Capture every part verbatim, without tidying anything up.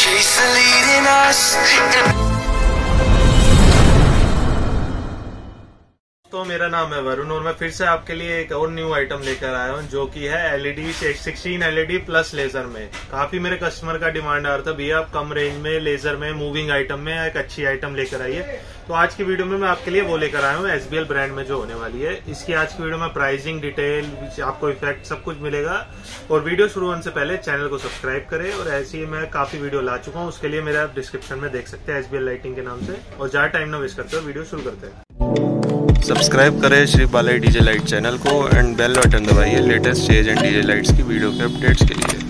streets are leading us. तो मेरा नाम है वरुण और मैं फिर से आपके लिए एक और न्यू आइटम लेकर आया हूँ जो कि है LED sixteen LED plus laser में। काफी मेरे कस्टमर का डिमांड आ रहा था, भैया आप कम रेंज में लेजर में मूविंग आइटम में एक अच्छी आइटम लेकर आइए। तो आज की वीडियो में मैं आपके लिए वो लेकर आया हूँ एसबीएल ब्रांड में जो होने वाली है। इसकी आज की वीडियो में प्राइसिंग डिटेल आपको इफेक्ट सब कुछ मिलेगा। और वीडियो शुरू होने से पहले चैनल को सब्सक्राइब करें। और ऐसी ही मैं काफी वीडियो ला चुका हूँ, उसके लिए मेरे आप डिस्क्रिप्शन में देख सकते हैं एसबीएल लाइटिंग के नाम से। और ज्यादा टाइम ना वेस्ट करते हो, वीडियो शुरू करते हैं। सब्सक्राइब करें Shri Balaji DJ light channel को एंड बेल बटन दबाइए latest stage and DJ lights की वीडियो के अपडेट्स के लिए।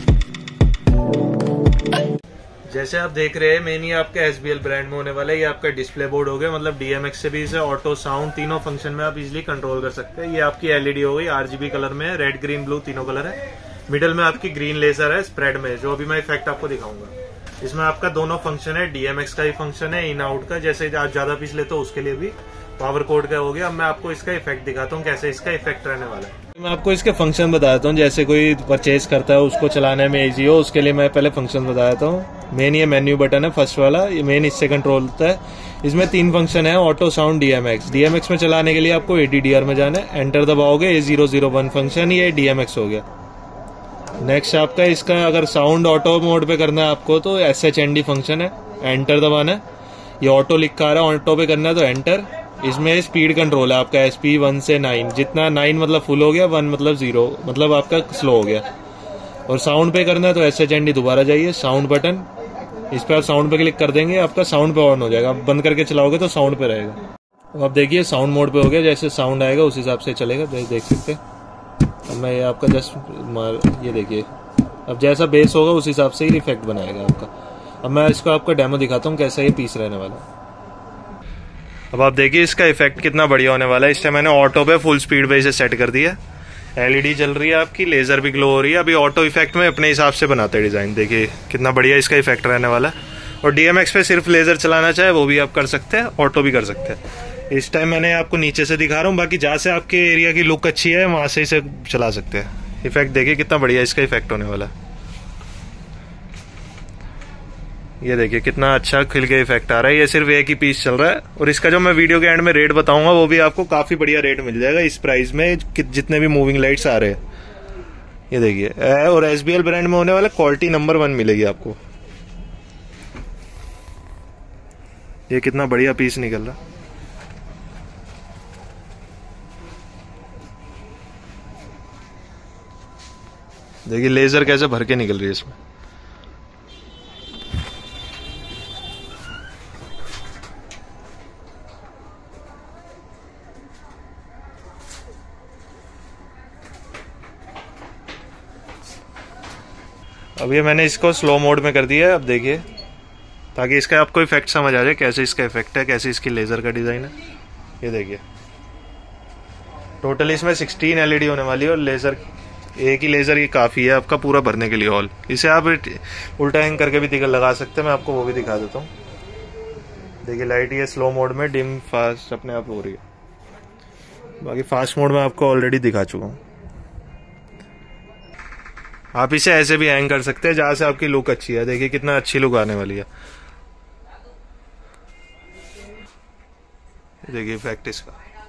जैसे आप देख रहे हैं मेन ये आपका एसबीएल ब्रांड में होने वाला है। ये आपका डिस्प्ले बोर्ड हो गया, मतलब डीएमएक्स से भी इसे ऑटो साउंड तीनों फंक्शन में आप इजीली कंट्रोल कर सकते हैं। ये आपकी एलईडी हो गई, आरजीबी कलर में है, रेड ग्रीन ब्लू तीनों कलर है। मिडल में आपकी ग्रीन लेजर है स्प्रेड में, जो अभी मैं इफेक्ट आपको दिखाऊंगा। इसमें आपका दोनों फंक्शन है, डीएमएक्स का ही फंक्शन है, इन आउट का, जैसे आप ज्यादा पीस लेते हो उसके लिए भी पावर कोड का हो गया। अब मैं आपको इसका इफेक्ट दिखाता हूँ कैसे इसका इफेक्ट रहने वाला है। मैं आपको इसके फंक्शन बताता हूँ, जैसे कोई परचेज करता है उसको चलाने में इजी हो, उसके लिए मैं पहले फंक्शन बताता हूँ। मेन ये मेन्यू बटन है फर्स्ट वाला, ये मेन इससे कंट्रोल होता है। इसमें तीन फंक्शन है, ऑटो साउंड डीएमएक्स। डीएमएक्स में चलाने के लिए आपको एडीडीआर में जाना है, एंटर दबाओगे, A zero zero one function, ये डीएमएक्स हो गया। नेक्स्ट आपका इसका अगर साउंड ऑटो मोड पे करना है आपको तो S H N D function है, एंटर दबाना है। ये ऑटो लिख आ रहा है, ऑटो पे करना है तो एंटर। इसमें स्पीड कंट्रोल है आपका एसपी वन से नाइन, जितना नाइन मतलब फुल हो गया, वन मतलब जीरो मतलब आपका स्लो हो गया। और साउंड पे करना है तो एस एच एन डी दोबारा जाइए, साउंड बटन, इस पर आप साउंड पे क्लिक कर देंगे, आपका साउंड पे ऑन हो जाएगा। आप बंद करके चलाओगे तो साउंड पे रहेगा। अब आप देखिए साउंड मोड पे हो गया, जैसे साउंड आएगा उस हिसाब से चलेगा, देख सकते हैं। अब मैं ये आपका जस्ट मार, ये देखिए अब जैसा बेस होगा उस हिसाब से ही इफेक्ट बनाएगा आपका। अब मैं इसको आपको डेमो दिखाता हूँ कैसा ये पीस रहने वाला है। अब आप देखिए इसका इफेक्ट कितना बढ़िया होने वाला है। इस टाइम मैंने ऑटो पे फुल स्पीड पे इसे सेट कर दिया, एलईडी जल रही है आपकी, लेजर भी ग्लो हो रही है। अभी ऑटो इफेक्ट में अपने हिसाब से बनाते हैं डिजाइन, देखिए कितना बढ़िया इसका इफेक्ट रहने वाला है। और डीएमएक्स पे सिर्फ लेजर चलाना चाहे वो भी आप कर सकते हैं, ऑटो भी कर सकते हैं। इस टाइम मैंने आपको नीचे से दिखा रहा हूँ, बाकी जहाँ से आपके एरिया की लुक अच्छी है वहां से इसे चला सकते हैं। इफेक्ट देखिए कितना बढ़िया इसका इफेक्ट होने वाला है। ये देखिए कितना अच्छा खिल के इफेक्ट आ रहा है। ये सिर्फ एक ही पीस चल रहा है और इसका जो मैं वीडियो के एंड में रेट बताऊंगा वो भी आपको काफी बढ़िया रेट मिल जाएगा इस प्राइस में, जितने भी मूविंग लाइट्स आ रहे हैं। ये देखिए, और एसबीएल ब्रांड में होने वाला क्वालिटी नंबर वन मिलेगी आपको। ये कितना बढ़िया पीस निकल रहा। देखिए लेजर कैसे भर के निकल रही है इसमें। अब ये मैंने इसको स्लो मोड में कर दिया है, अब देखिए, ताकि इसका आपको इफेक्ट समझ आ जाए कैसे इसका इफेक्ट है, कैसे इसकी लेजर का डिजाइन है। ये देखिए टोटल इसमें सिक्सटीन एलईडी होने वाली है और लेजर एक ही लेजर ही काफी है आपका पूरा भरने के लिए हॉल। इसे आप उल्टा हैंग करके भी दिखा लगा सकते हैं, मैं आपको वो भी दिखा देता हूँ। देखिए लाइट ये स्लो मोड में डिम फास्ट अपने आप हो रही है, बाकी फास्ट मोड में आपको ऑलरेडी दिखा चुका हूँ। आप इसे ऐसे भी हैंग कर सकते हैं जहां से आपकी लुक अच्छी है। देखिए कितना अच्छी लुक आने वाली है। देखिए इफेक्ट इसका।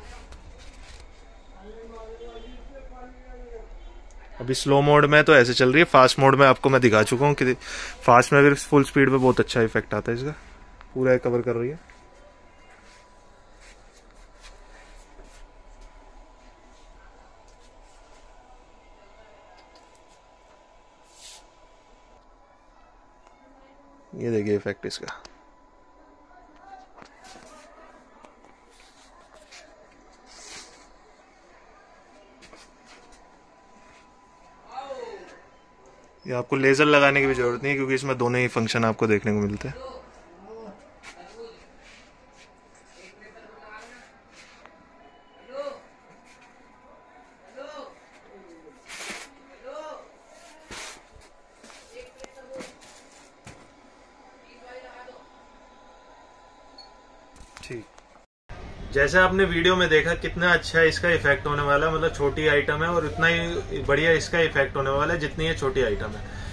अभी स्लो मोड में तो ऐसे चल रही है, फास्ट मोड में आपको मैं दिखा चुका हूँ कि फास्ट में भी फुल स्पीड पे बहुत अच्छा इफेक्ट आता है इसका, पूरा कवर कर रही है। ये देखिए इफेक्ट इसका। ये आपको लेजर लगाने की भी जरूरत नहीं है क्योंकि इसमें दोनों ही फंक्शन आपको देखने को मिलते हैं। ठीक, जैसे आपने वीडियो में देखा कितना अच्छा इसका इफेक्ट होने वाला है, मतलब छोटी आइटम है और उतना ही बढ़िया इसका इफेक्ट होने वाला है जितनी ये छोटी आइटम है।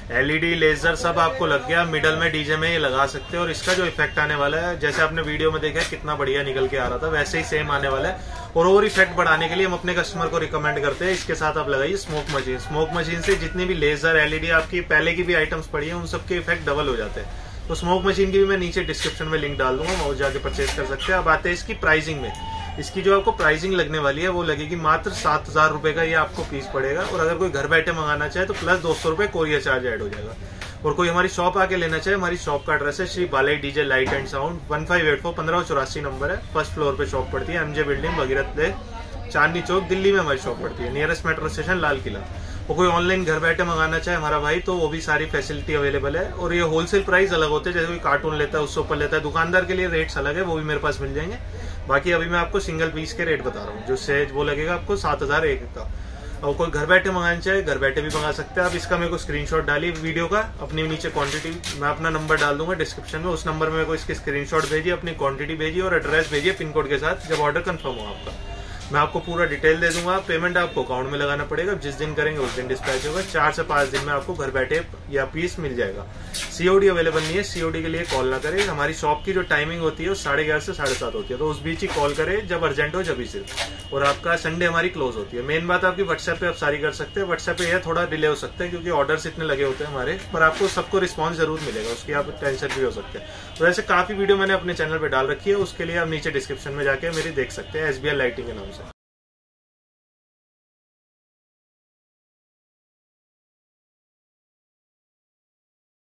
एलईडी लेजर सब आपको लग गया, मिडल में डीजे में ये लगा सकते हैं। और इसका जो इफेक्ट आने वाला है, जैसे आपने वीडियो में देखा कितना बढ़िया निकल के आ रहा था, वैसे ही सेम आने वाला है। और और इफेक्ट बढ़ाने के लिए हम अपने कस्टमर को रिकमेंड करते हैं इसके साथ आप लगाइए स्मोक मशीन। स्मोक मशीन से जितनी भी लेजर एलईडी आपकी पहले की भी आइटम्स पड़ी है, उन सबके इफेक्ट डबल हो जाते हैं। तो स्मोक मशीन की भी मैं नीचे डिस्क्रिप्शन में लिंक डाल दूंगा, वो जाके परचेज कर सकते हैं। अब आते हैं इसकी प्राइसिंग में। इसकी जो आपको प्राइसिंग लगने वाली है वो लगेगी मात्र सात हजार रुपए का ये आपको पीस पड़ेगा। और अगर कोई घर बैठे मंगाना चाहे तो प्लस दो सौ रुपए कोरियर चार्ज ऐड हो जाएगा। और कोई हमारी शॉप आके लेना चाहे, हमारी शॉप का एड्रेस है Shri Balai DJ light and sound, one five eight four पंद्रह चौरासी नंबर है, फर्स्ट फ्लोर पे शॉप पड़ती है, MJ building, Bhagirath place, Chandni Chowk, Delhi में हमारी शॉप पड़ती है। Nearest metro station Lal Qila. और कोई ऑनलाइन घर बैठे मंगाना चाहे हमारा भाई, तो वो भी सारी फैसिलिटी अवेलेबल है। और ये होलसेल प्राइस अलग होते हैं, जैसे कोई कार्टून लेता है उससे ऊपर लेता है, दुकानदार के लिए रेट्स अलग है, वो भी मेरे पास मिल जाएंगे। बाकी अभी मैं आपको सिंगल पीस के रेट बता रहा हूँ, जो सेज वो लगेगा आपको सात हजार एक का। और कोई घर बैठे मंगाना चाहे घर बैठे भी मंगा सकते हैं। आप इसका मेरे को स्क्रीनशॉट डालिए वीडियो का, अपनी नीचे क्वांटिटी, मैं अपना नंबर डाल दूंगा डिस्क्रिप्शन में, उस नंबर में मेरे को इसकी स्क्रीनशॉट भेजिए, अपनी क्वांटिटी भेजिए और एड्रेस भेजिए पिन कोड के साथ, जब ऑर्डर कंफर्म हो आपका। मैं आपको पूरा डिटेल दे दूंगा। पेमेंट आपको अकाउंट में लगाना पड़ेगा, जिस दिन करेंगे उस दिन डिस्पैच होगा। चार से पांच दिन में आपको घर बैठे या पीस मिल जाएगा। सीओडी अवेलेबल नहीं है, सीओडी के लिए कॉल ना करें। हमारी शॉप की जो टाइमिंग होती है वो साढ़े ग्यारह से साढ़े सात होती है, तो उस बीच ही कॉल करें जब अर्जेंट हो, जब ही सिर्फ। और आपका संडे हमारी क्लोज होती है। मेन बात आपकी व्हाट्सएप पे आप सारी कर सकते हैं। व्हाट्सएप पे यह थोड़ा डिले हो सकता है क्योंकि ऑर्डर्स इतने लगे होते हैं हमारे, पर आपको सबको रिस्पॉन्स जरूर मिलेगा, उसकी आप टेंशन भी हो सकते हैं। तो ऐसे काफी वीडियो मैंने अपने चैनल पे डाल रखी है, उसके लिए आप नीचे डिस्क्रिप्शन में जाके मेरी देख सकते हैं, एसबीएल लाइटिंग के नाम से।